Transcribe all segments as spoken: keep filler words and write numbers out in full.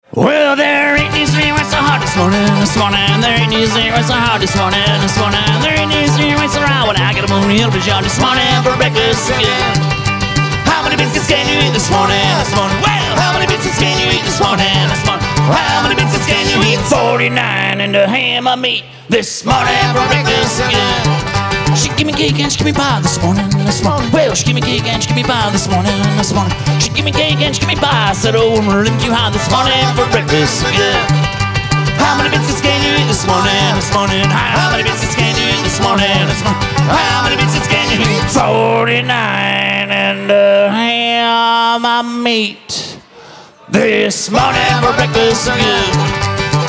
Well, there ain't news to me what's so hard this morning, this morning. There ain't news to me what's so hard this morning, this morning. There ain't news to me what's so around when I get a moon hill to John this morning for breakfast again. How many biscuits can you eat this morning, this morning? Well, how many biscuits can you eat this morning, this morning? How many biscuits can you eat? forty-nine and a ham of meat this morning for breakfast again. She give me cake and she give me pie this morning, this morning. Well, she give me cake and she give me pie this morning, this morning. She give me cake and she give me pie. I said, oh, I'm running too high this morning for breakfast again. How many biscuits can you eat this morning, this morning? How many biscuits can you eat this morning, this morning? How many biscuits can you eat? forty-nine and a ham of meat this morning for breakfast again.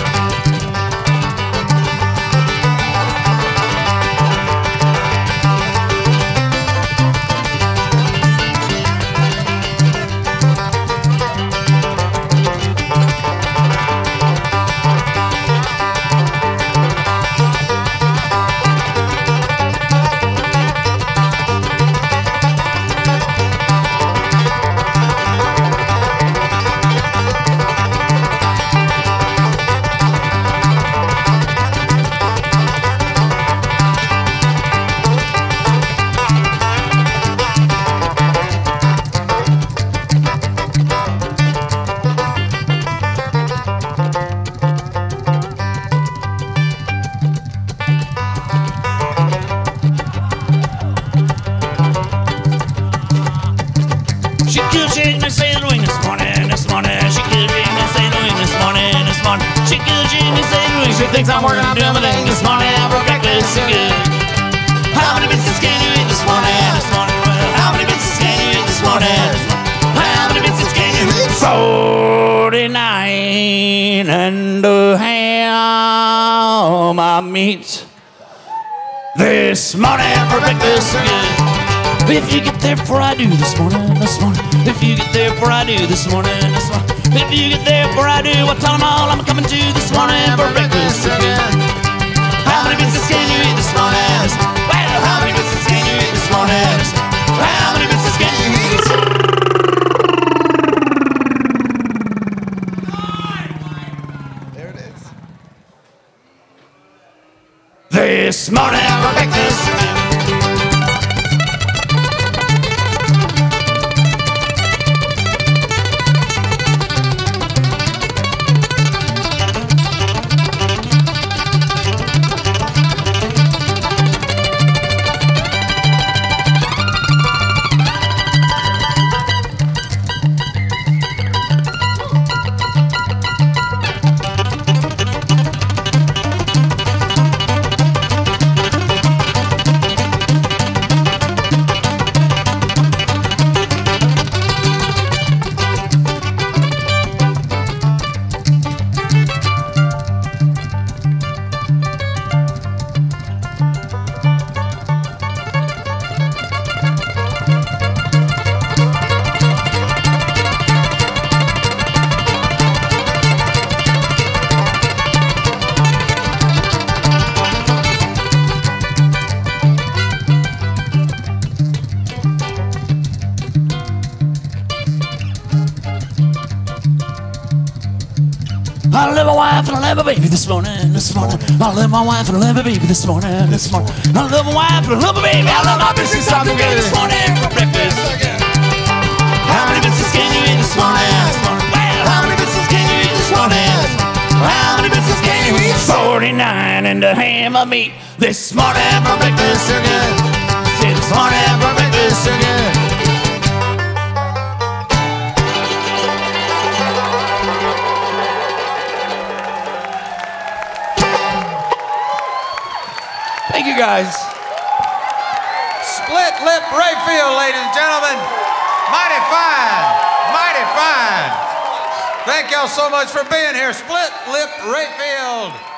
She killed chicken and say the wing this morning, this morning. She killed chicken and say the wing this morning, this morning. She killed chicken and say the wing. She thinks I'm working on doing my thing this morning for breakfast again. How many biscuits can you eat this morning, this morning? Well, how many biscuits can you eat this morning? How many biscuits can you eat? forty-nine and a ham of meat this morning for breakfast again. If you get there before I do this morning, this morning. If you get there before I do this morning, this morning. If you get there before I do, I'll tell them all I'm coming to this morning for breakfast again. How many biscuits can you eat this morning? Well, how many biscuits can you eat this morning? How many biscuits can you eat? There it is. This morning for breakfast again. I love my wife and I love my baby this morning, this morning. I love my wife and I love my baby this morning, this morning. I love my wife and I love my baby. I love my biscuits all together this morning for breakfast. How many biscuits can you eat this morning? Well, how many biscuits can you eat this morning? How many biscuits can you eat? forty-nine and a ham of meat this morning for breakfast again. Say this morning for breakfast again. Thank you, guys. Split Lip Rayfield, ladies and gentlemen. Mighty fine, mighty fine. Thank y'all so much for being here. Split Lip Rayfield.